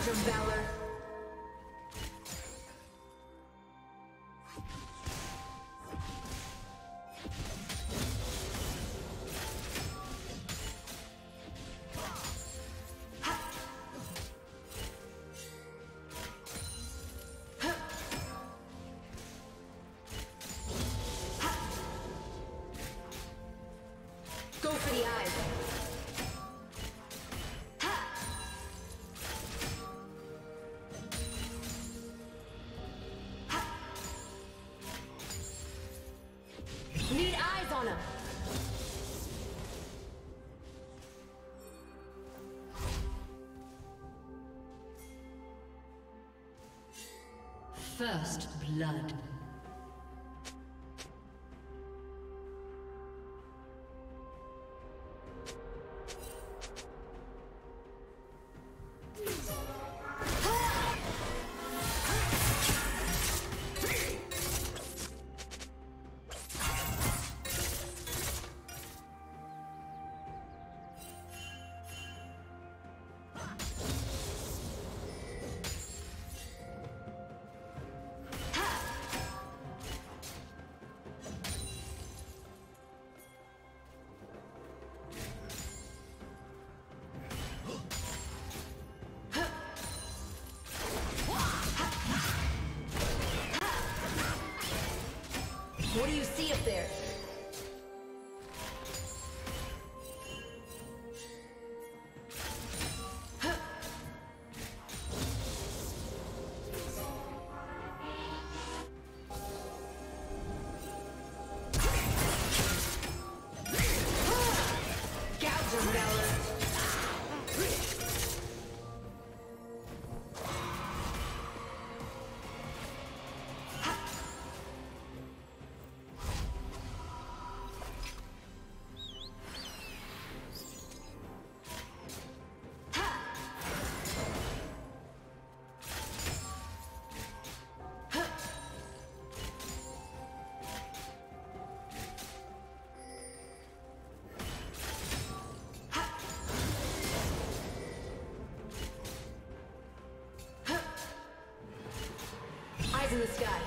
your valor. Go for the eyes. Need eyes on him. First blood. What do you see up there? Eyes in the sky.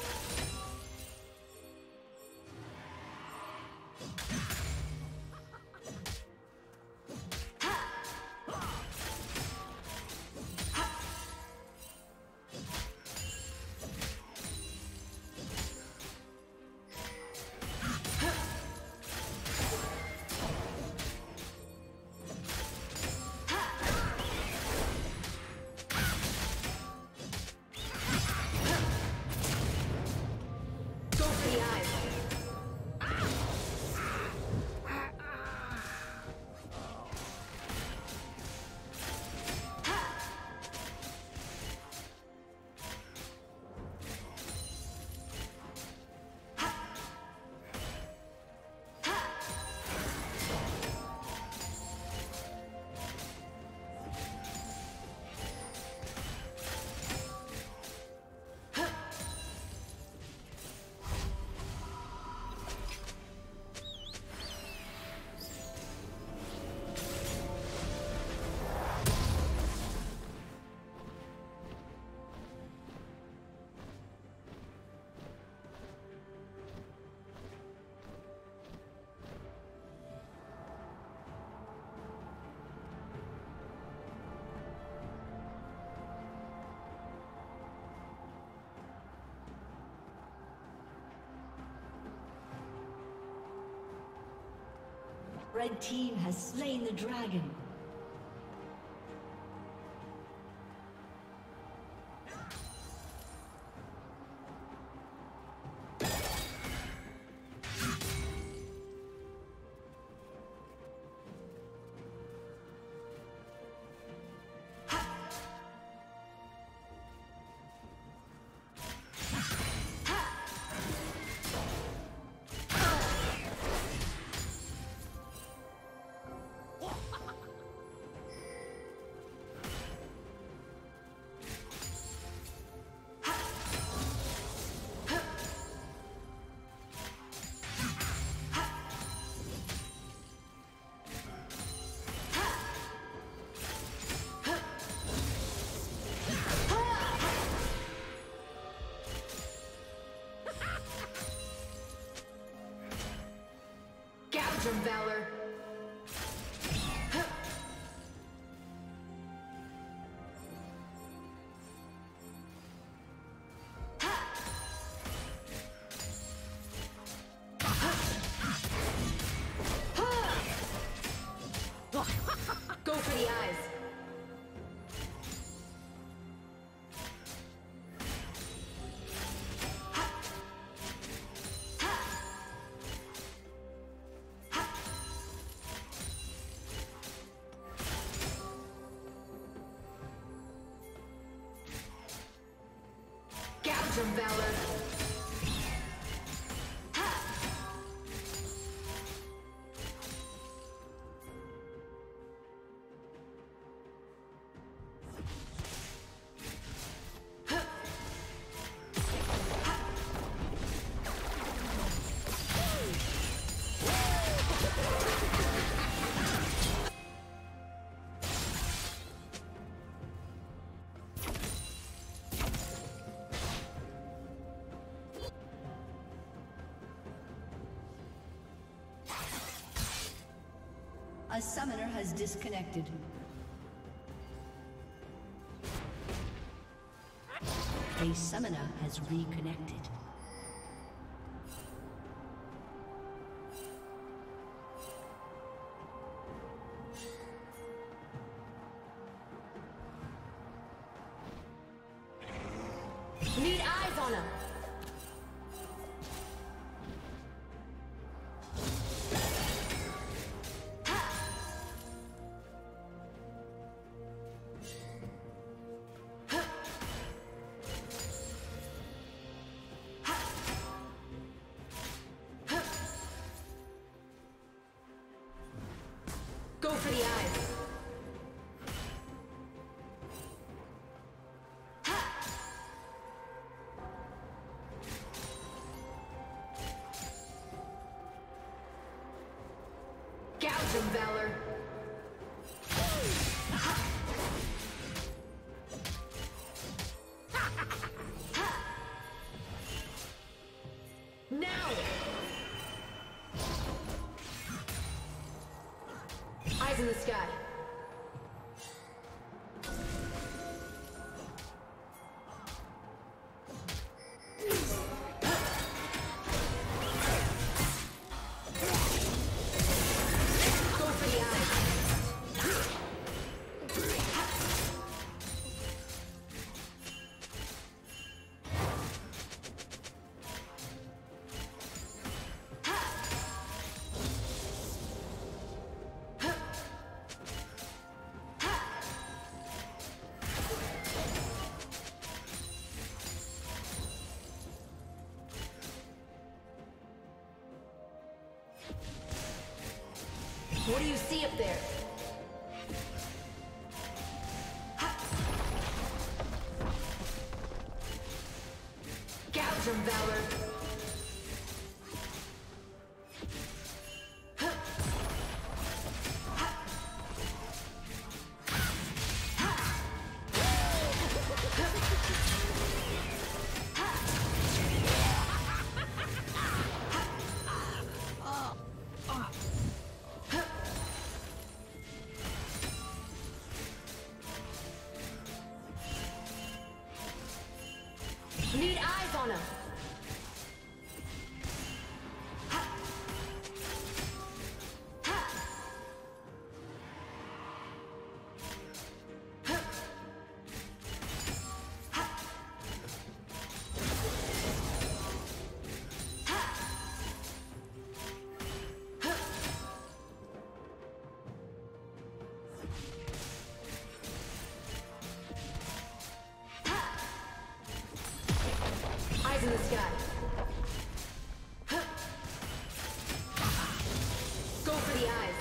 Red team has slain the dragon. from Valor. Go for the eyes. From Valor. A summoner has disconnected. A summoner has reconnected. Need eyes on him. Go for the eyes. Gouge him, Valor. Now! Eyes in the sky. Go for the eyes. What do you see up there? Gouge from Valor. Need eyes on him. Eyes in the sky. Go for the eyes.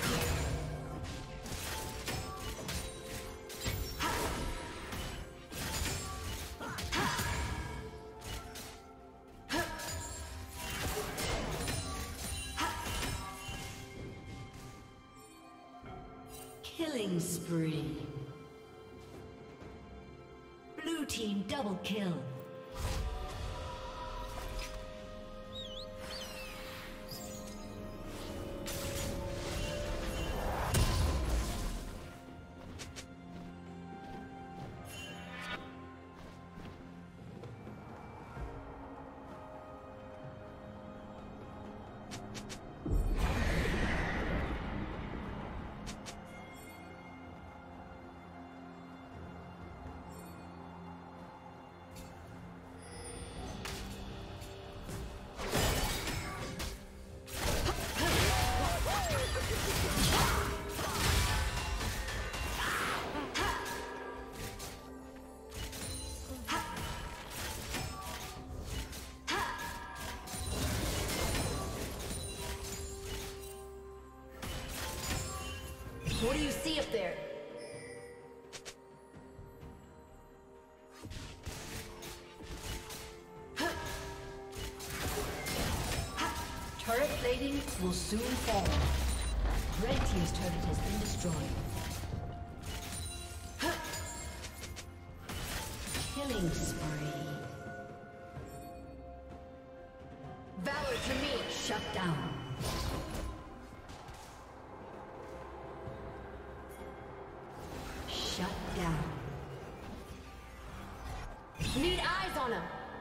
Killing spree. Blue team double kill. What do you see up there? Turret plating will soon fall. Red team's turret has been destroyed. Killing spree. Valor to me! Shut down. Shut down. Need eyes on him!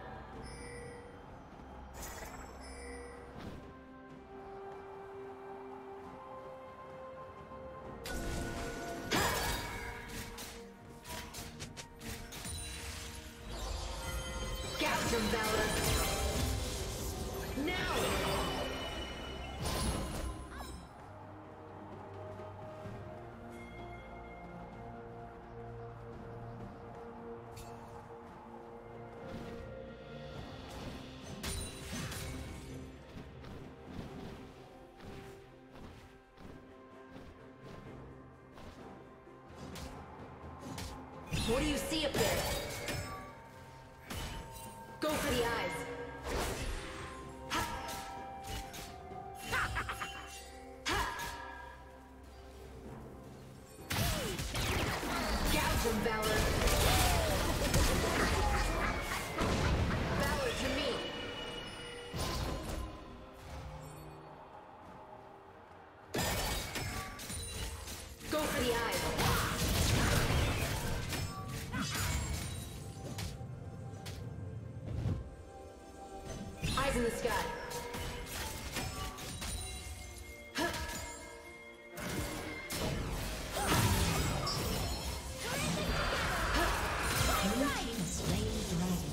Gouge him, Valor! Now! What do you see up there? Go for the eyes. Gouge him, Valor. Valor to me. Go for the eyes. Eyes in the sky. Blue team has slain the dragon.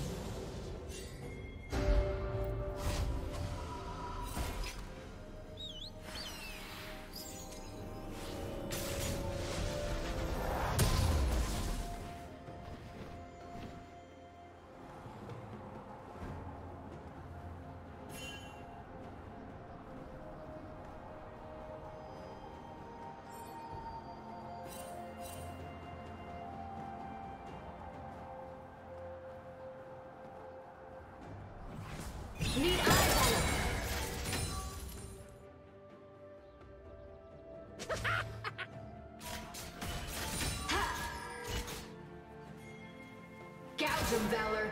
Need eyes on him. Gouge him, Valor.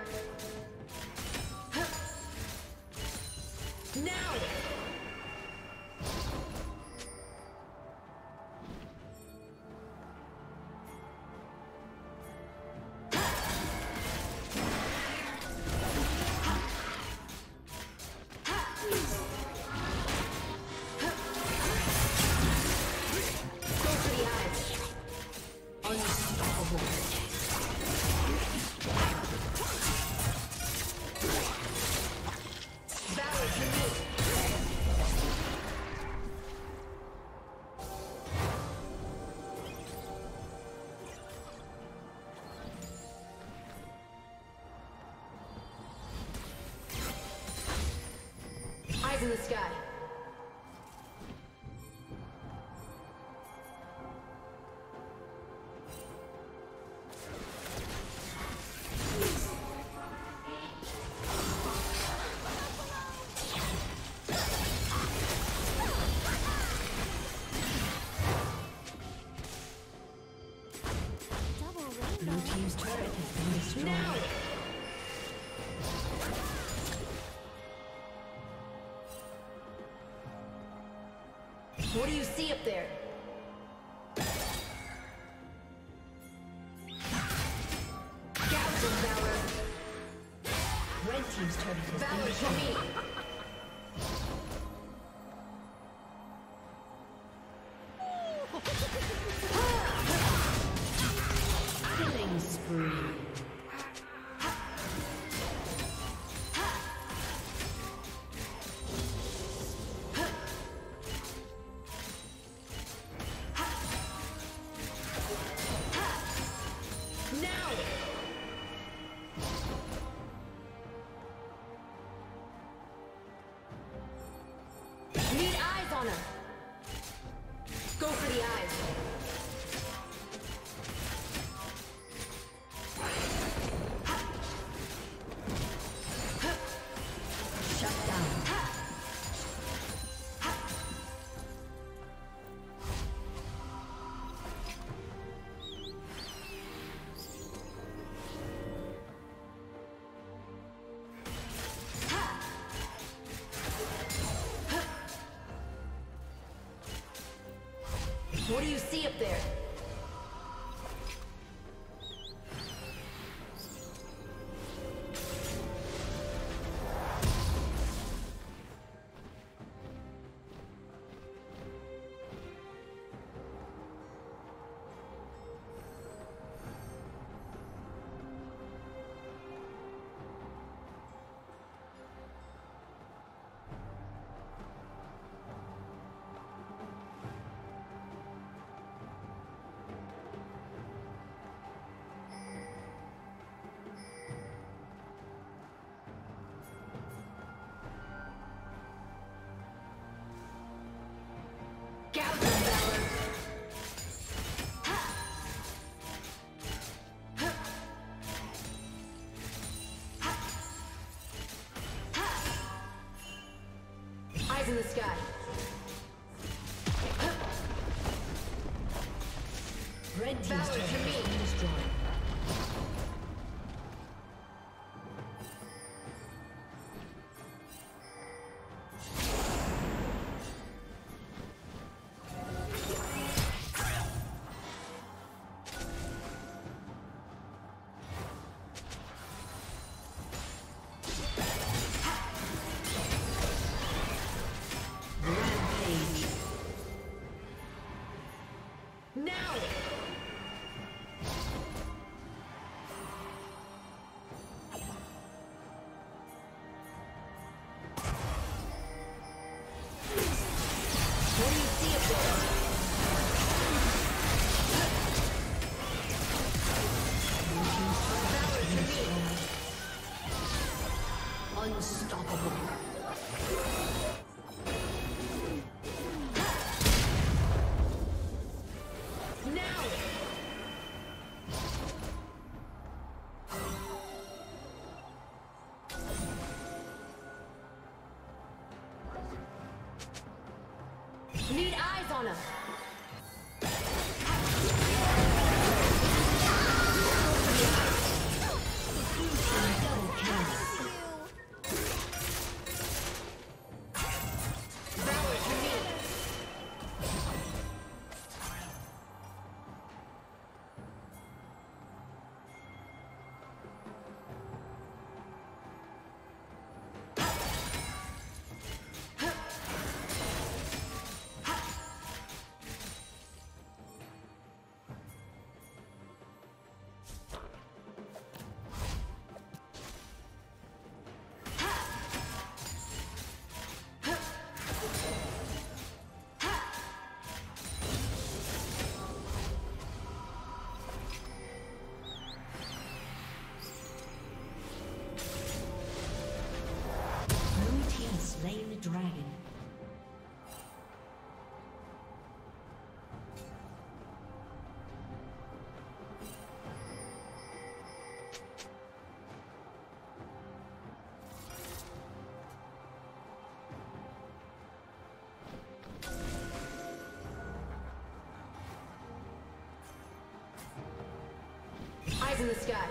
Now! Eyes in the sky. Blue team's turret has been destroyed. Now! What do you see up there? Gouge him, Valor. Red team's turret has been Valor to destroyed. me. Killing spree. Now! What do you see up there? In the sky. Red team's turret has been destroyed. Unstoppable. Now! Need eyes on him! Slain the dragon. Eyes in the sky.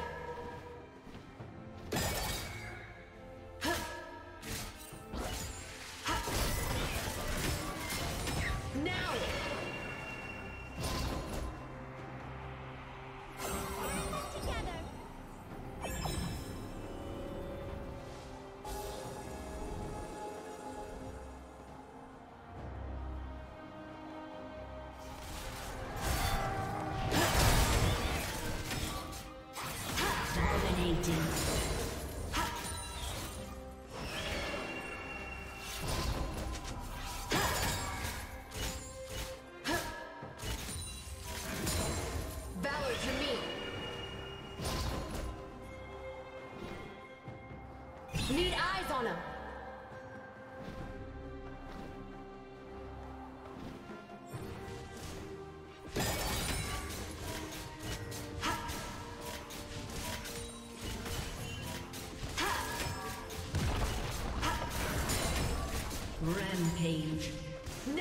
Need eyes on him. Rampage. Now!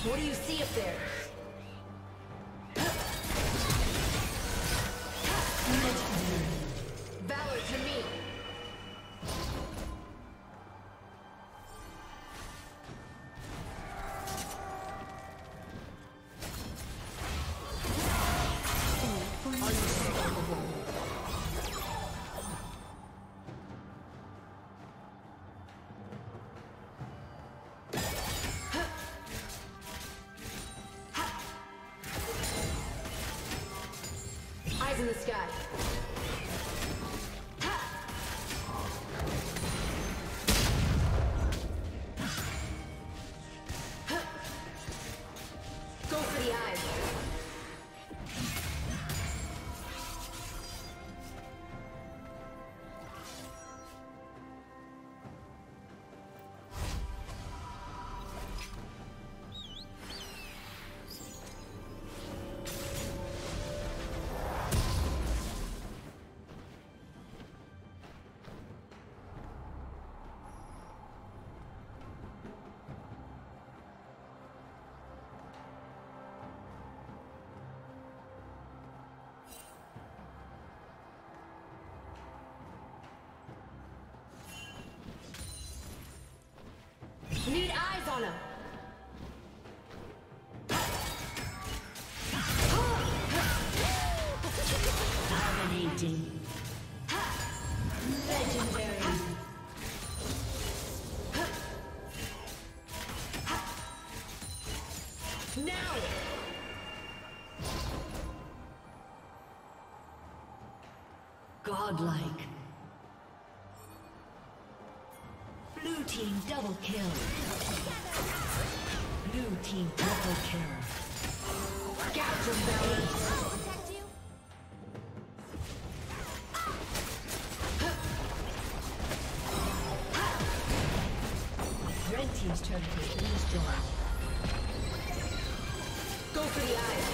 What do you see up there? Valor to me. Eyes in the sky. Go for the eyes. Need eyes on him. Dominating. Legendary. Now. Godlike. Blue team double kill. Blue team triple kill. Gouge him, Valor. Red team's turret has been destroyed. Go for the eyes.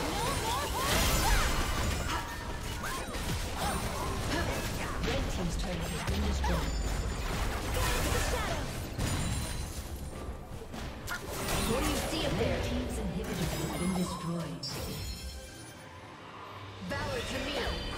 Red team's turret has been destroyed. What do you see up there? Red team's inhibitor has been destroyed. Valor to me.